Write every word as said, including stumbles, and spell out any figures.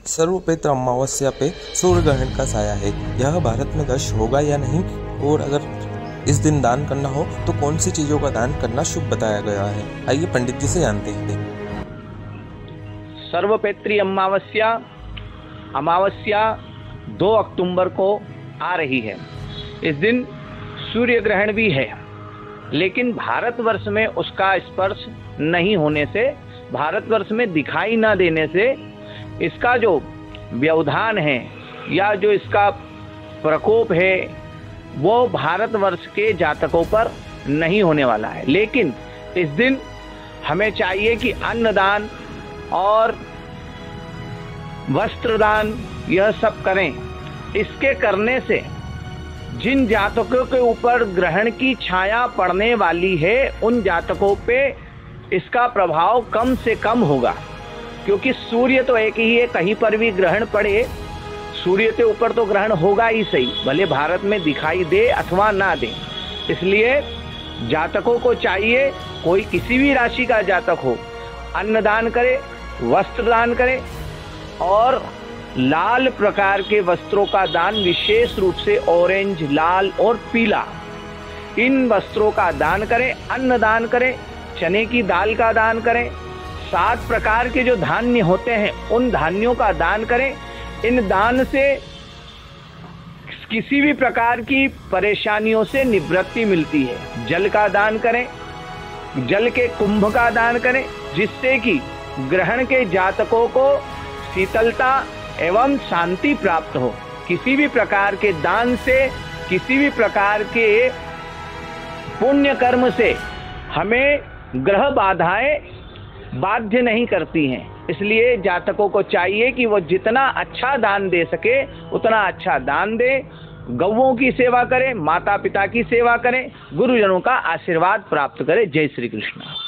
सर्वपित्र अमावस्या पे सूर्य ग्रहण का साया है। यह भारत में दश होगा या नहीं, और अगर इस दिन दान करना हो तो कौन सी चीजों का दान करना शुभ बताया गया है, आइए पंडित जी से जानते हैं। सर्वपित्री अमावस्या अमावस्या दो अक्टूबर को आ रही है। इस दिन सूर्य ग्रहण भी है, लेकिन भारतवर्ष में उसका स्पर्श नहीं होने से, भारतवर्ष में दिखाई न देने से इसका जो व्यवधान है या जो इसका प्रकोप है वो भारतवर्ष के जातकों पर नहीं होने वाला है। लेकिन इस दिन हमें चाहिए कि अन्नदान और वस्त्रदान यह सब करें। इसके करने से जिन जातकों के ऊपर ग्रहण की छाया पड़ने वाली है उन जातकों पे इसका प्रभाव कम से कम होगा, क्योंकि सूर्य तो एक ही है, कहीं पर भी ग्रहण पड़े सूर्य के ऊपर तो ग्रहण होगा ही सही, भले भारत में दिखाई दे अथवा ना दे। इसलिए जातकों को चाहिए, कोई किसी भी राशि का जातक हो, अन्नदान करे, वस्त्र दान करे और लाल प्रकार के वस्त्रों का दान, विशेष रूप से ऑरेंज, लाल और पीला, इन वस्त्रों का दान करें। अन्न दान करें, चने की दाल का दान करें, सात प्रकार के जो धान्य होते हैं उन धान्यों का दान करें। इन दान से किसी भी प्रकार की परेशानियों से निवृत्ति मिलती है। जल का दान करें, जल के कुंभ का दान करें, जिससे कि ग्रहण के जातकों को शीतलता एवं शांति प्राप्त हो। किसी भी प्रकार के दान से, किसी भी प्रकार के पुण्य कर्म से हमें ग्रह बाधाएं बाध्य नहीं करती हैं। इसलिए जातकों को चाहिए कि वो जितना अच्छा दान दे सके उतना अच्छा दान दे, गौओं की सेवा करें, माता पिता की सेवा करें, गुरुजनों का आशीर्वाद प्राप्त करें। जय श्री कृष्ण।